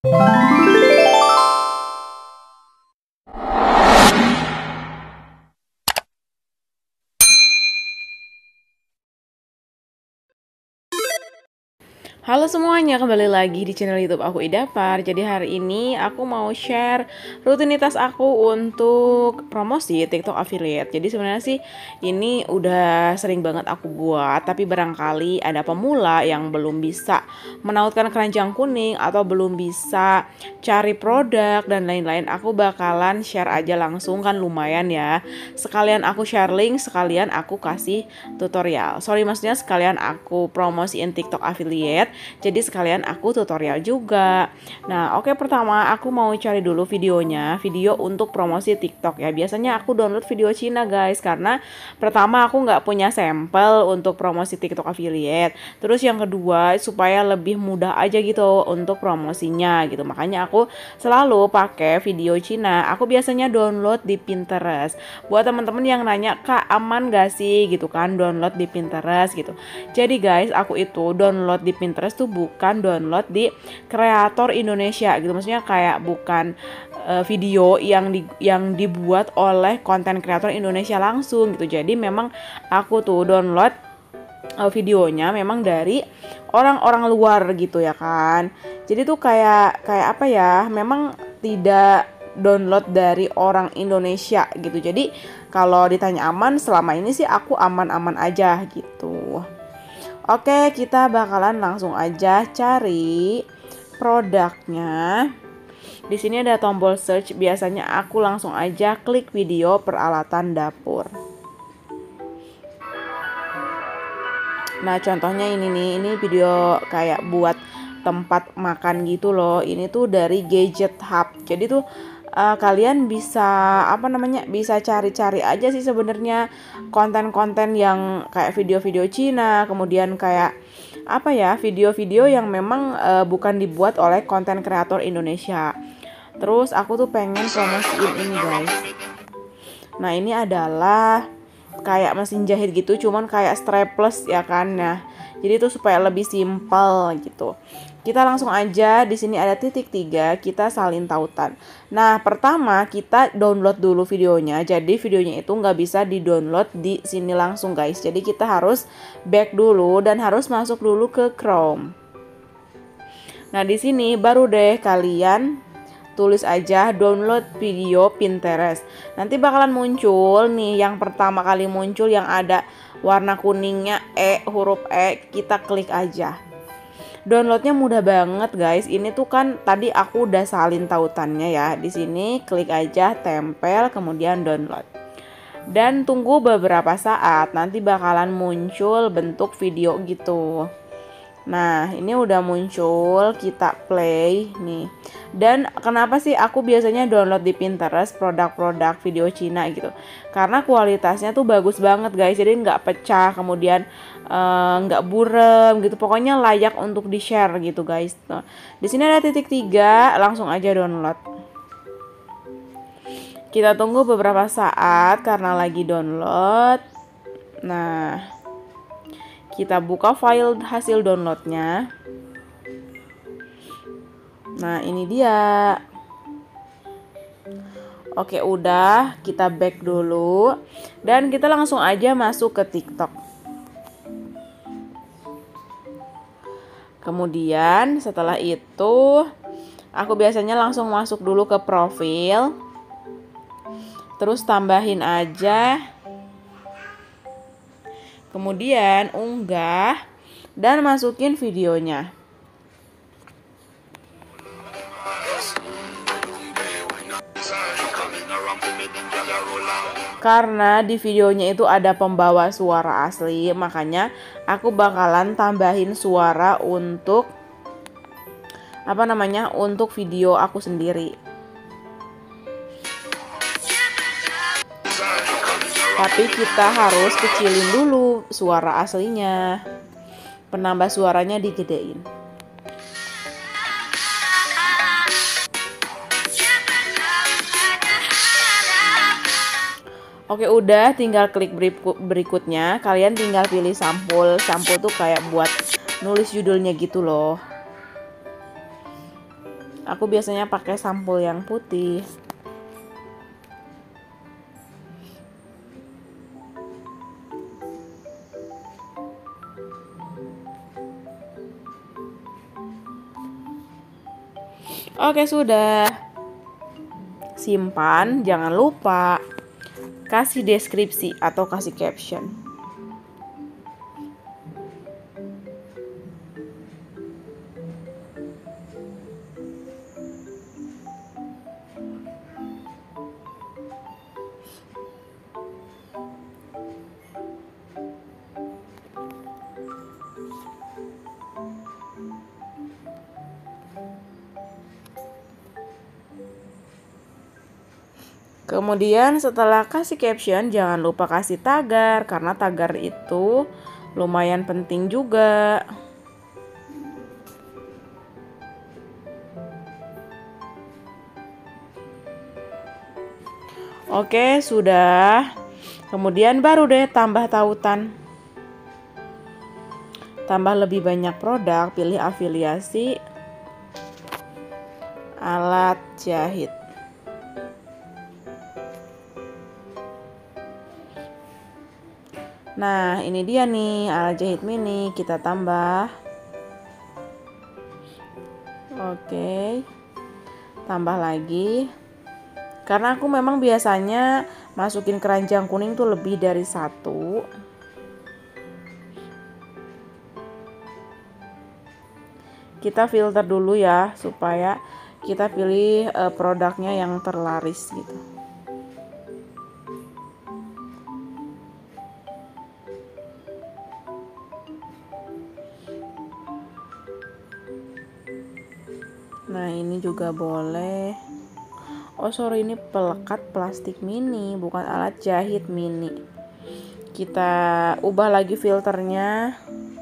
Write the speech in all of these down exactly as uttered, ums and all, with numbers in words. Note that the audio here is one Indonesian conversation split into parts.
Halo semuanya, kembali lagi di channel YouTube aku Idapar. Jadi hari ini aku mau share rutinitas aku untuk promosi TikTok affiliate. Jadi sebenarnya sih ini udah sering banget aku buat, tapi barangkali ada pemula yang belum bisa menautkan keranjang kuning atau belum bisa cari produk dan lain-lain. Aku bakalan share aja langsung, kan lumayan ya. Sekalian aku share link, sekalian aku kasih tutorial. Sorry maksudnya sekalian aku promosiin TikTok affiliate. Jadi sekalian aku tutorial juga. Nah, oke, pertama aku mau cari dulu videonya, video untuk promosi TikTok ya. Biasanya aku download video Cina guys, karena pertama aku nggak punya sampel untuk promosi TikTok affiliate. Terus yang kedua supaya lebih mudah aja gitu untuk promosinya gitu. Makanya aku selalu pakai video Cina. Aku biasanya download di Pinterest. Buat teman-teman yang nanya, "Kak, aman gak sih?" gitu kan download di Pinterest gitu. Jadi guys, aku itu download di Pinterest tuh bukan download di kreator Indonesia gitu. Maksudnya kayak bukan uh, video yang di, yang dibuat oleh konten kreator Indonesia langsung gitu. Jadi memang aku tuh download uh, videonya memang dari orang-orang luar gitu ya kan. Jadi tuh kayak kayak apa ya? Memang tidak download dari orang Indonesia gitu. Jadi kalau ditanya aman, selama ini sih aku aman-aman aja gitu. Oke, kita bakalan langsung aja cari produknya. Di sini ada tombol search. Biasanya aku langsung aja klik video peralatan dapur. Nah, contohnya ini nih, ini video kayak buat tempat makan gitu loh. Ini tuh dari Gadget Hub. Jadi tuh uh, kalian bisa apa namanya? Bisa cari-cari aja sih sebenarnya konten-konten yang kayak video-video Cina, kemudian kayak apa ya? Video-video yang memang uh, bukan dibuat oleh konten kreator Indonesia. Terus aku tuh pengen promosiin ini, guys. Nah, ini adalah kayak mesin jahit gitu, cuman kayak strapless ya kan. Nah, jadi itu supaya lebih simpel gitu. Kita langsung aja, di sini ada titik tiga, kita salin tautan. Nah, pertama kita download dulu videonya. Jadi videonya itu nggak bisa di-download di sini langsung guys. Jadi kita harus back dulu dan harus masuk dulu ke Chrome. Nah, di sini baru deh kalian tulis aja download video Pinterest. Nanti bakalan muncul nih, yang pertama kali muncul yang ada warna kuningnya E, huruf E, kita klik aja. Downloadnya mudah banget guys. Ini tuh kan tadi aku udah salin tautannya ya. Di sini klik aja, tempel, kemudian download. Dan tunggu beberapa saat, nanti bakalan muncul bentuk video gitu. Nah, ini udah muncul, kita play nih. Dan kenapa sih aku biasanya download di Pinterest produk-produk video Cina gitu? Karena kualitasnya tuh bagus banget guys. Jadi nggak pecah, kemudian nggak uh, burem gitu. Pokoknya layak untuk di-share gitu guys. Nah, di sini ada titik tiga, langsung aja download. Kita tunggu beberapa saat karena lagi download. Nah, kita buka file hasil downloadnya. Nah, ini dia. Oke, udah, kita back dulu. Dan kita langsung aja masuk ke TikTok. Kemudian setelah itu aku biasanya langsung masuk dulu ke profil. Terus tambahin aja. Kemudian unggah dan masukin videonya. Karena di videonya itu ada pembawa suara asli, makanya aku bakalan tambahin suara untuk apa namanya? Untuk video aku sendiri. Tapi kita harus kecilin dulu suara aslinya. Penambah suaranya digedein. Oke, udah, tinggal klik berikutnya. Kalian tinggal pilih sampul. Sampul tuh kayak buat nulis judulnya gitu loh. Aku biasanya pakai sampul yang putih. Oke, sudah. Simpan, jangan lupa kasih deskripsi atau kasih caption. Kemudian setelah kasih caption, jangan lupa kasih tagar, karena tagar itu lumayan penting juga. Oke, sudah. Kemudian baru deh tambah tautan. Tambah lebih banyak produk, pilih afiliasi alat jahit. Nah, ini dia nih alat jahit mini, kita tambah. Oke. Tambah lagi. Karena aku memang biasanya masukin keranjang kuning tuh lebih dari satu. Kita filter dulu ya, supaya kita pilih uh, produknya yang terlaris gitu. Nah, ini juga boleh. Oh sorry, ini pelekat plastik mini, bukan alat jahit mini. Kita ubah lagi filternya.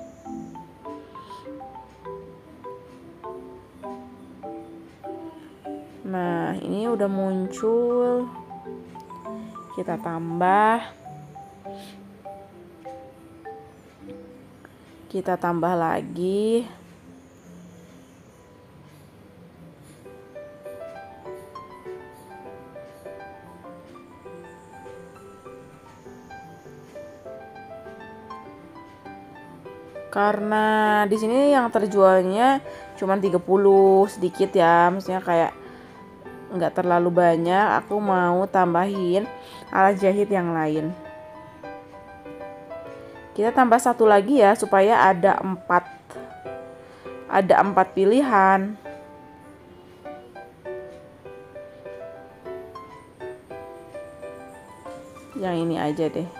Nah, ini udah muncul. Kita tambah. Kita tambah lagi. Karena di sini yang terjualnya cuma tiga puluh, sedikit ya, maksudnya kayak nggak terlalu banyak. Aku mau tambahin alat jahit yang lain. Kita tambah satu lagi ya, supaya ada empat ada empat pilihan. Yang ini aja deh.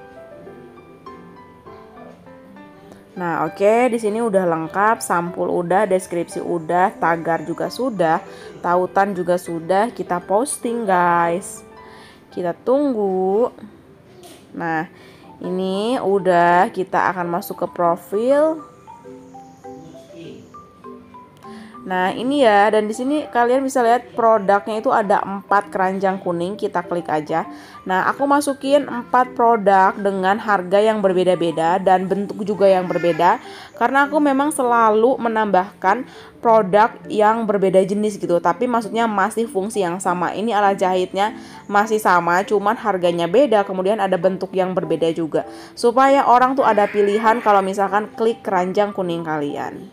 Nah, oke, okay, di sini udah lengkap, sampul udah, deskripsi udah, tagar juga sudah, tautan juga sudah. Kita posting, guys. Kita tunggu. Nah, ini udah, kita akan masuk ke profil. Nah, ini ya, dan di sini kalian bisa lihat produknya itu ada empat keranjang kuning. Kita klik aja. Nah, aku masukin empat produk dengan harga yang berbeda-beda dan bentuk juga yang berbeda, karena aku memang selalu menambahkan produk yang berbeda jenis gitu, tapi maksudnya masih fungsi yang sama. Ini alat jahitnya masih sama, cuman harganya beda, kemudian ada bentuk yang berbeda juga, supaya orang tuh ada pilihan kalau misalkan klik keranjang kuning kalian.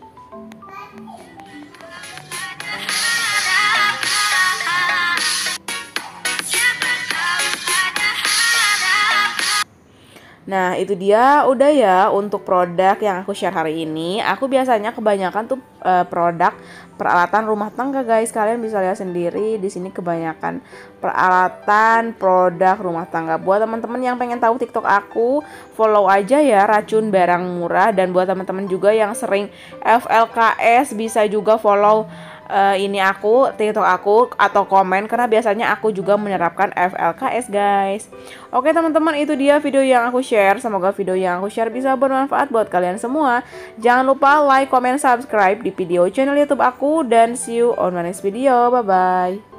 Nah, itu dia udah ya untuk produk yang aku share hari ini. Aku biasanya kebanyakan tuh uh, produk peralatan rumah tangga, guys. Kalian bisa lihat sendiri di sini kebanyakan peralatan produk rumah tangga. Buat teman-teman yang pengen tahu TikTok aku, follow aja ya Racun Barang Murah. Dan buat teman-teman juga yang sering F L K S, bisa juga follow Uh, ini aku, TikTok aku, atau komen, karena biasanya aku juga menerapkan F L K S, guys. Oke teman-teman, itu dia video yang aku share. Semoga video yang aku share bisa bermanfaat buat kalian semua. Jangan lupa like, comment, subscribe di video channel YouTube aku, dan see you on my next video. Bye bye.